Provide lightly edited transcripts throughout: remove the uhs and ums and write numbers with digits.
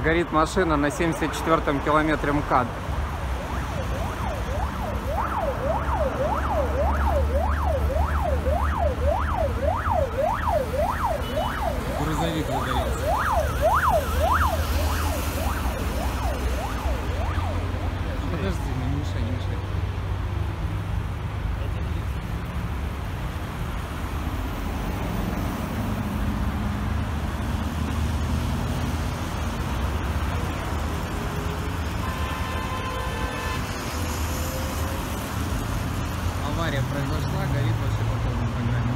Горит машина на 74-м километре МКАД. Грузовик загорелся. Подожди, не мешай, не мешай. Авария произошла, горит вообще по полной программе.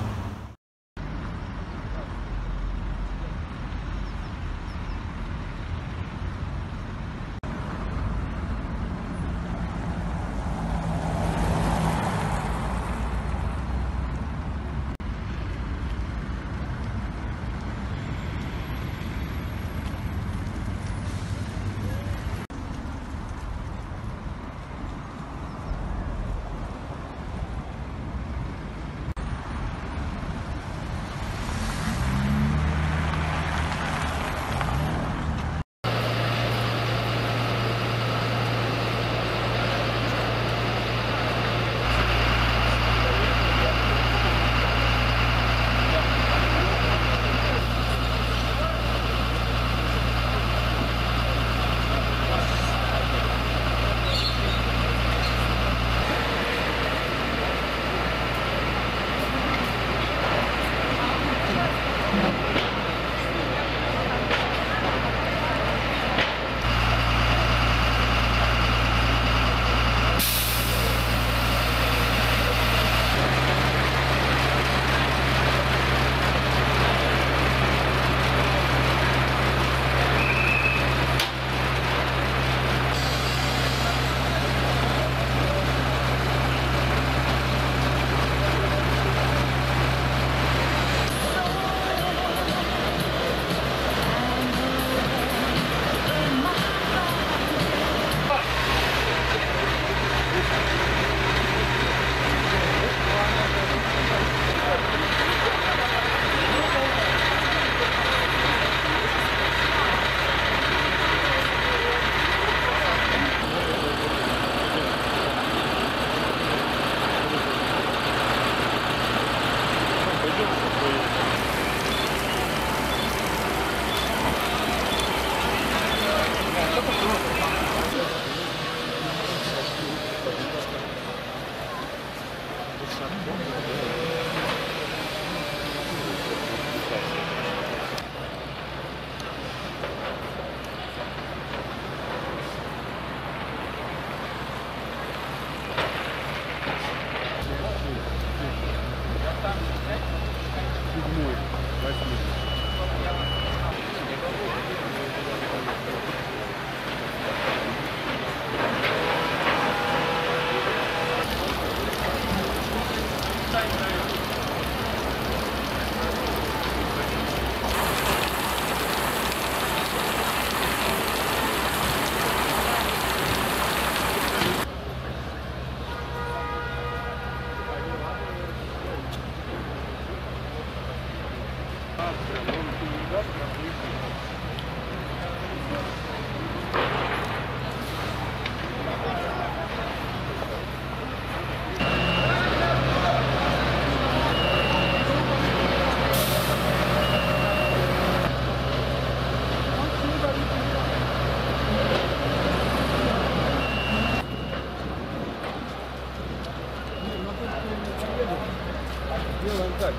Делаем так.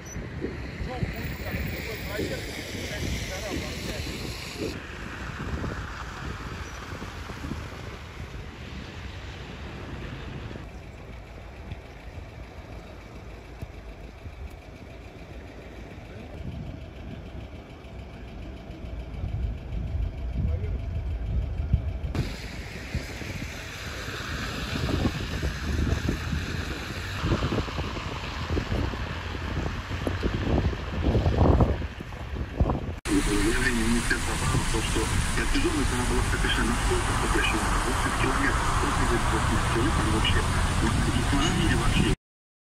То, что протяженность она была совершенно настолько сокращена, 80 километров, 80 километров вообще, или вообще.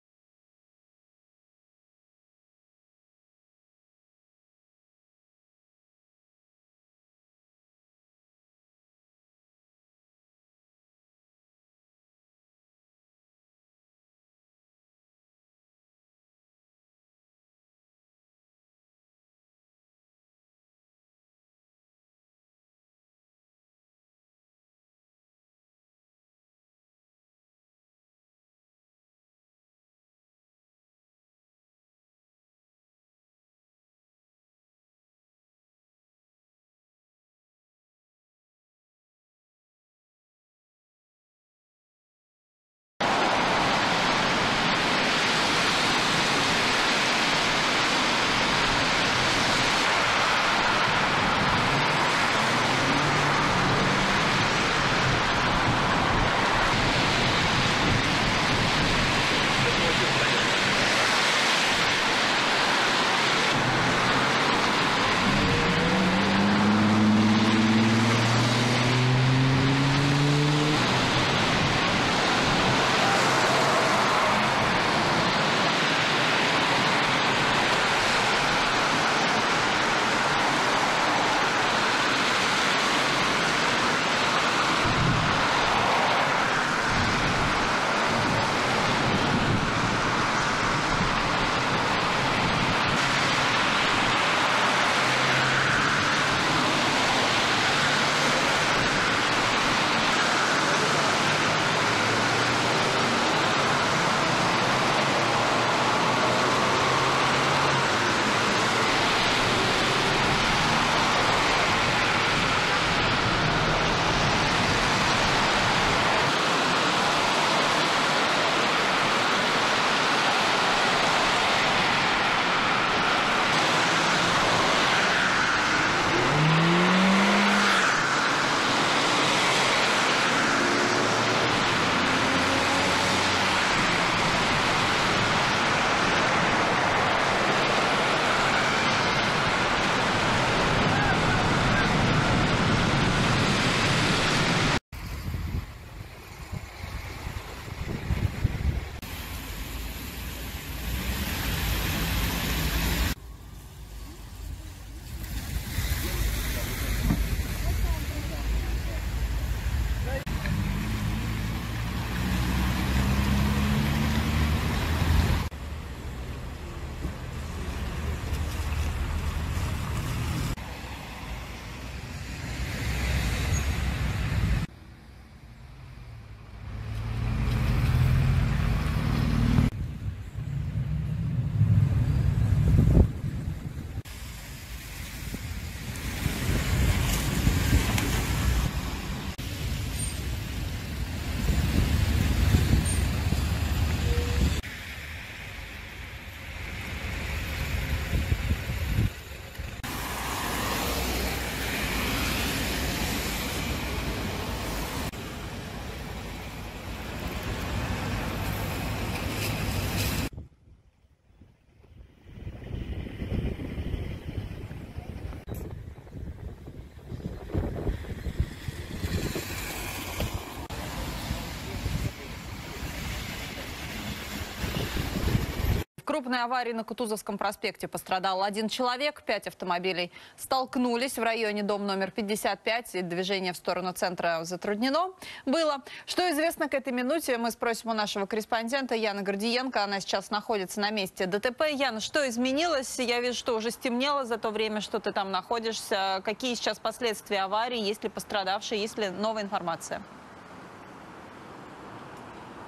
В крупной аварии на Кутузовском проспекте пострадал один человек, 5 автомобилей столкнулись в районе дом номер 55, и движение в сторону центра затруднено было. Что известно к этой минуте, мы спросим у нашего корреспондента Яны Гордиенко, она сейчас находится на месте ДТП. Яна, что изменилось? Я вижу, что уже стемнело за то время, что ты там находишься. Какие сейчас последствия аварии, есть ли пострадавшие, есть ли новая информация?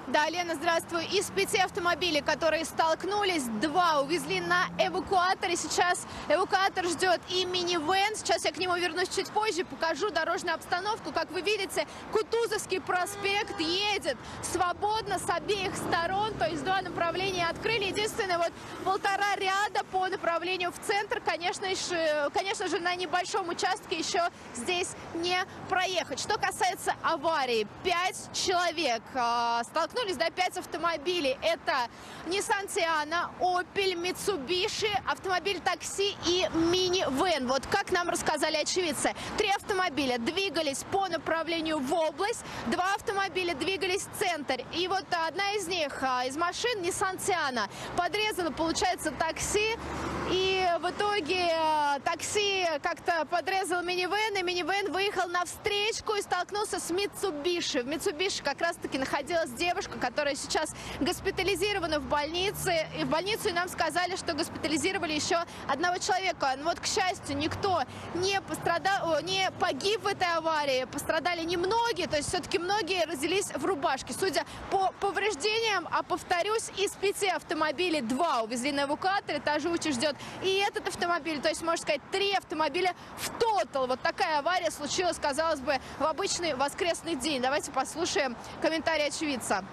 Да, Лена, здравствуй. Из 5 автомобилей, которые столкнулись, 2 увезли на эвакуаторе. Сейчас эвакуатор ждет и минивэн. Сейчас я к нему вернусь чуть позже, покажу дорожную обстановку. Как вы видите, Кутузовский проспект едет свободно с обеих сторон. То есть 2 направления открыли. Единственное, вот 1,5 ряда по направлению в центр. Конечно же, на небольшом участке еще здесь не проехать. Что касается аварии, 5 человек столкнулись, 5 автомобилей. Это Nissan Tiana, Opel, Mitsubishi, автомобиль такси и мини-вэн. Вот как нам рассказали очевидцы. 3 автомобиля двигались по направлению в область, 2 автомобиля двигались в центр. И вот одна из них, из машин, Nissan Tiana, подрезала, получается, такси. И в итоге такси как-то подрезал минивэн, и минивэн выехал на встречку и столкнулся с Mitsubishi. В Mitsubishi как раз-таки находилась девушка, которая сейчас госпитализирована в больнице. И в больницу нам сказали, что госпитализировали еще одного человека. Но вот, к счастью, никто не пострадал, не погиб в этой аварии. Пострадали немногие, то есть все-таки многие родились в рубашке. Судя по повреждениям, а повторюсь, из 5 автомобилей 2 увезли на эвакуаторе, та живучесть ждет и этот автомобиль. То есть, можно сказать, 3 автомобиля в тотал. Вот такая авария случилась, казалось бы, в обычный воскресный день. Давайте послушаем комментарий очевидца.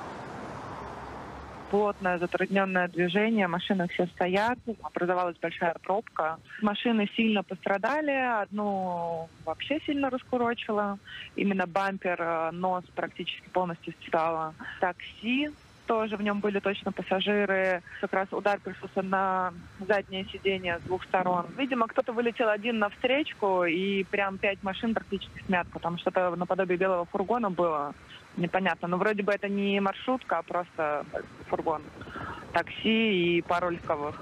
Плотное затрудненное движение, машины все стоят, образовалась большая пробка. Машины сильно пострадали, одну вообще сильно раскурочила, именно бампер, нос практически полностью стало. Такси тоже, в нем были точно пассажиры, как раз удар пришелся на заднее сиденье с 2 сторон. Видимо, кто-то вылетел один на встречку, и прям 5 машин практически смят, потому что это наподобие белого фургона было. Непонятно. Но вроде бы это не маршрутка, а просто фургон. Такси и пару легковых.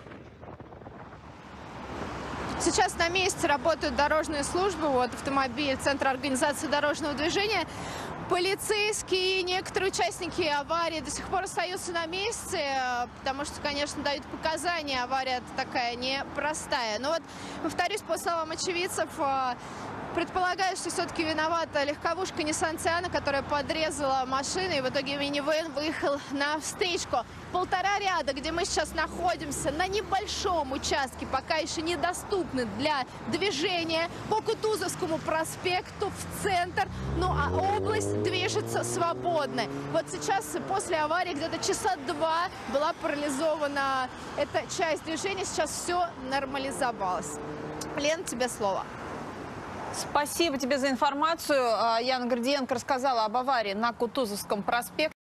Сейчас на месте работают дорожные службы. Вот автомобиль, Центр организации дорожного движения. Полицейские и некоторые участники аварии до сих пор остаются на месте, потому что, конечно, дают показания. Авария такая непростая. Но вот, повторюсь, по словам очевидцев, предполагаю, что все-таки виновата легковушка Nissan Tiana, которая подрезала машину, и в итоге минивэн выехал на встречку. 1,5 ряда, где мы сейчас находимся, на небольшом участке, пока еще недоступны для движения по Кутузовскому проспекту в центр. Ну а область движется свободно. Вот сейчас, после аварии, где-то часа 2 была парализована эта часть движения. Сейчас все нормализовалось. Лен, тебе слово. Спасибо тебе за информацию. Яна Гордиенко рассказала об аварии на Кутузовском проспекте.